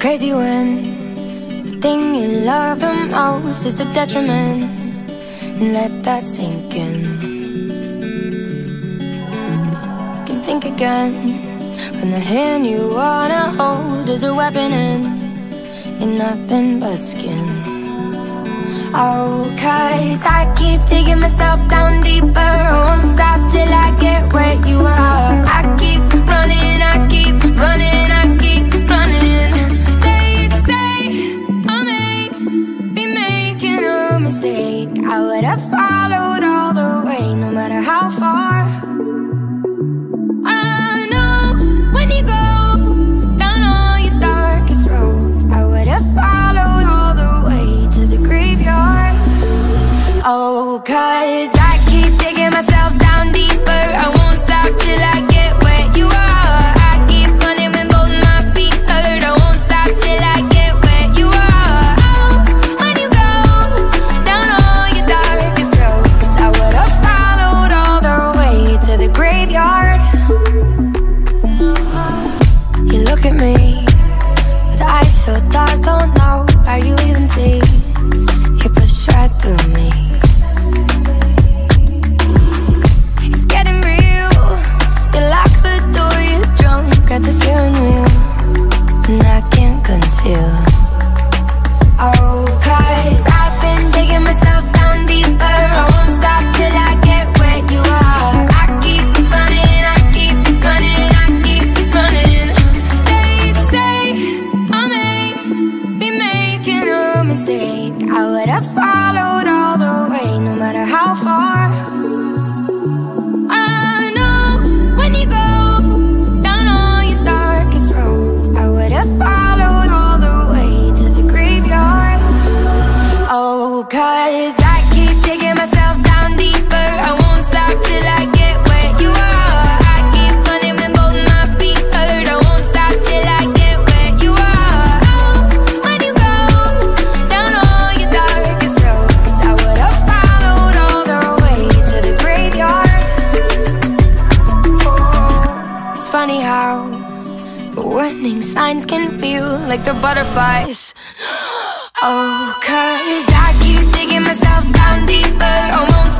crazy when the thing you love the most is the detriment. Let that sink in. You can think again when the hand you wanna hold is a weapon and you're nothing but skin. Oh, 'cause I keep digging myself down deeper. I won't stop till I get where you are. I keep running, I keep running, I keep running. They say I may be making a mistake. I would have followed all the way, no matter how far. I know when you go down all your darkest roads, I would have followed all the way to the graveyard. Oh, 'cause I keep digging myself down deeper. I won't stop till I get where you are. I keep running when both my feet hurt. I won't stop till I get where you are. Oh, when you go down all your darkest roads, I would have followed all the way to the graveyard. You look at me with eyes so dark, don't know how you even see. You push right through me. It's getting real. You lock the door, you're drunk at the steering wheel, and I can't conceal. Oh, 'cause I've been digging myself down deeper. I won't stop till I get where you are. I keep running, I keep running, I keep running. They say I may be making a mistake. I would have followed all the way, no matter how far. I know when you go down all your darkest roads, I would have followed all the way to the graveyard. Oh, 'cause I keep digging myself down deeper. I won't stop till I get where you are. I keep running when both my feet hurt. I won't stop till I get where you are. Oh, when you go down all your darkest roads, I would have followed all the way to the graveyard. Oh, it's funny how the warning signs can feel like they're butterflies. Oh, 'cause I keep digging myself down deeper. I won't